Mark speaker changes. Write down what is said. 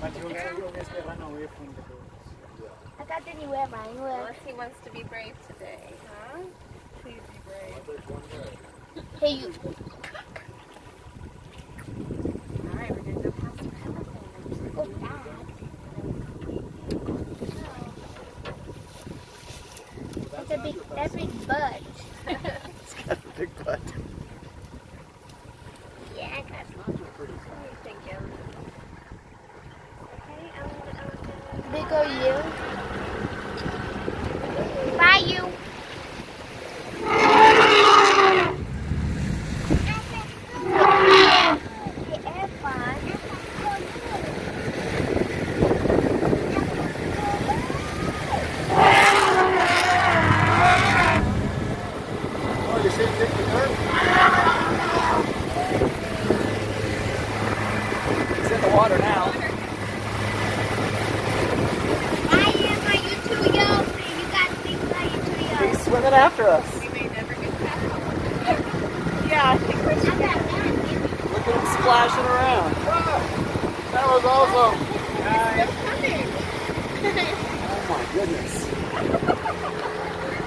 Speaker 1: Unless he wants to be brave today, huh? Please be brave.
Speaker 2: Hey, you.
Speaker 1: Alright, we're gonna go past the elephant.
Speaker 2: Go back. That's a big butt.
Speaker 3: It's got a big butt.
Speaker 2: Yeah, I got
Speaker 1: Thank you. Okay,
Speaker 2: big are you? Bye, you.
Speaker 3: It's in the water now. He's swimming after us.
Speaker 1: we may never get past him. Yeah, I think we're
Speaker 3: Look at him splashing around. That was awesome.
Speaker 1: still coming.
Speaker 3: Oh my goodness.